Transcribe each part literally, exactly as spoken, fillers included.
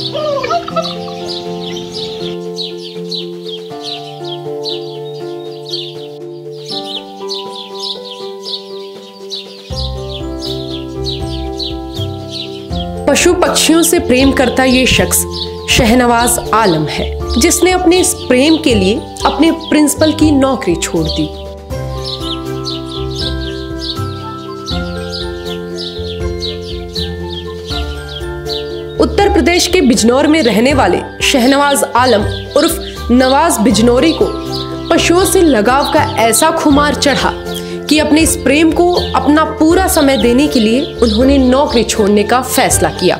पशु पक्षियों से प्रेम करता ये शख्स शहनवाज आलम है, जिसने अपने इस प्रेम के लिए अपने प्रिंसिपल की नौकरी छोड़ दी। उत्तर प्रदेश के बिजनौर में रहने वाले शहनवाज आलम उर्फ नवाज बिजनौरी को पशुओं से लगाव का ऐसा खुमार चढ़ा कि अपने इस प्रेम को अपना पूरा समय देने के लिए उन्होंने नौकरी छोड़ने का फैसला किया।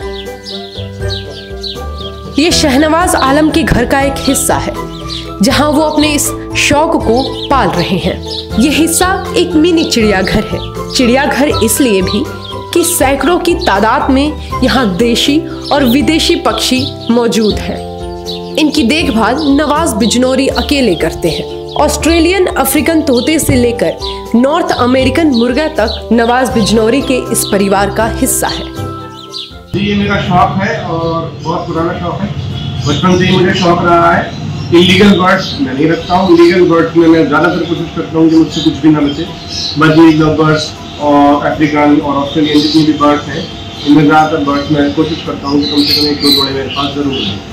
ये शहनवाज आलम के घर का एक हिस्सा है, जहां वो अपने इस शौक को पाल रहे हैं। ये हिस्सा एक मिनी चिड़ियाघर है। चिड़ियाघर इसलिए भी कि सैकड़ों की तादाद में यहाँ देशी और विदेशी पक्षी मौजूद हैं। इनकी देखभाल नवाज बिजनौरी अकेले करते हैं। ऑस्ट्रेलियन अफ्रीकन तोते से लेकर नॉर्थ अमेरिकन मुर्गा तक नवाज बिजनौरी के इस परिवार का हिस्सा है। जी, ये मेरा शौक है और बहुत पुराना शौक है। बचपन से ही मुझे शौक रहा है। इलीगल बर्ड्स मैं नहीं रखता हूँ। लीगल बर्ड्स में मैं ज़्यादातर कोशिश करता हूँ कि मुझसे कुछ भी ना बचे। बजरी, लवबर्ड्स और अफ्रीकन और ऑस्ट्रेलियन जितनी भी बर्ड्स हैं, इनमें ज़्यादातर बर्ड्स मैं कोशिश करता हूँ कि कम से कम एक दो जोड़े मेरे पास जरूर हैं।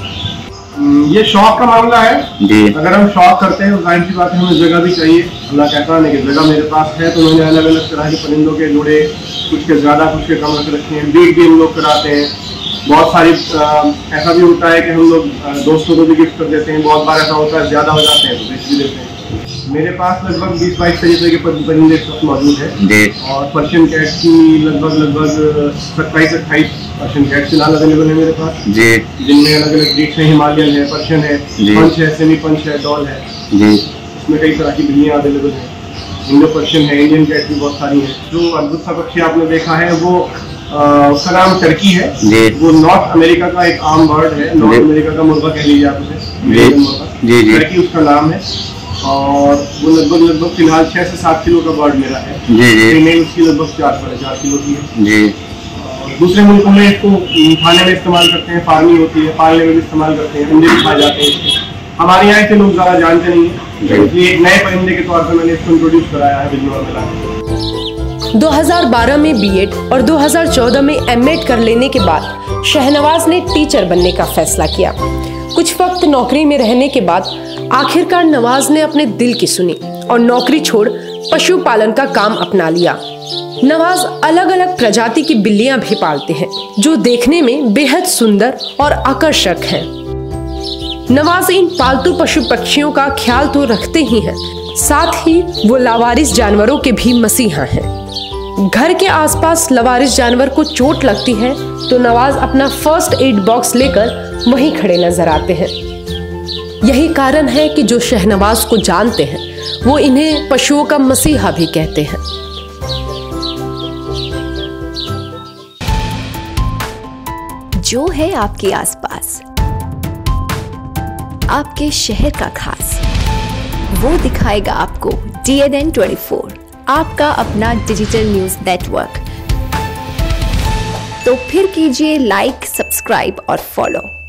ये शौक का मामला है जी। अगर हम शौक करते हैं तो जाहिर सी बात है हमें जगह भी चाहिए। अल्लाह कहता है कि जगह मेरे पास है, तो मैंने अलग अलग तरह के परिंदों के जोड़े, कुछ के ज़्यादा कुछ के कम रख रखे हैं। ब्रीड भी हम लोग कराते हैं। बहुत सारी आ, ऐसा भी होता है कि हम लोग दोस्तों को भी गिफ्ट कर देते हैं। बहुत बार ऐसा होता है ज़्यादा हो जाते हैं तो बेच भी देते हैं। मेरे पास लगभग बीस बाईस तरीके के परिंदे मौजूद है और पर्शियन कैट की लगभग लगभग सत्ताईस अट्ठाईस पर्शियन कैट फिलहाल अवेलेबल है मेरे पास जी, जिनमें अलग अलग ब्रीड्स हैं। हिमालयन है, पर्शियन है, पंच है, सेमी पंच है, डॉल है जी। इसमें कई तरह की बिल्लियाँ अवेलेबल हैं। इंडो पर्शियन है, इंडियन कैट भी बहुत सारी है। जो अद्भुत सा पक्षी आपने देखा है वो आ, उसका नाम टर्की है। वो नॉर्थ अमेरिका का एक आम बर्ड है। नॉर्थ अमेरिका का मुर्गा कह लीजिए आप उसे। टर्की उसका नाम है और वो लगभग लगभग फिलहाल छह से सात किलो का बर्ड मेरा है। फीमेल उसकी लगभग चार साढ़े चार किलो की है जी। और दूसरे मुल्कों में इसको खाने में इस्तेमाल करते हैं, फार्मिंग होती है, पालने में भी इस्तेमाल करते हैं, अंडे भी खाए जाते हैं। हमारे यहाँ के लोग ज़्यादा जानते नहीं है, इसलिए एक नए परिंदे के तौर पर मैंने इसको इंट्रोड्यूस कराया है बिजनौर में लाके। दो हज़ार बारह में बीएड और दो हज़ार चौदह में एमएड कर लेने के बाद शहनवाज ने टीचर बनने का फैसला किया। कुछ वक्त नौकरी में रहने के बाद आखिरकार नवाज ने अपने दिल की सुनी और नौकरी छोड़ पशुपालन का काम अपना लिया। नवाज अलग अलग प्रजाति की बिल्लियां भी पालते हैं, जो देखने में बेहद सुंदर और आकर्षक हैं। नवाज इन पालतू पशु पक्षियों का ख्याल तो रखते ही हैं, साथ ही वो लावारिस जानवरों के भी मसीहा हैं। घर के आसपास लावारिस जानवर को चोट लगती है तो नवाज अपना फर्स्ट एड बॉक्स लेकर वहीं खड़े नजर आते हैं। यही कारण है कि जो शहनवाज को जानते हैं वो इन्हें पशुओं का मसीहा भी कहते हैं। जो है आपके आसपास, आपके शहर का खास, वो दिखाएगा आपको D N N twenty four, आपका अपना डिजिटल न्यूज नेटवर्क। तो फिर कीजिए लाइक, सब्सक्राइब और फॉलो।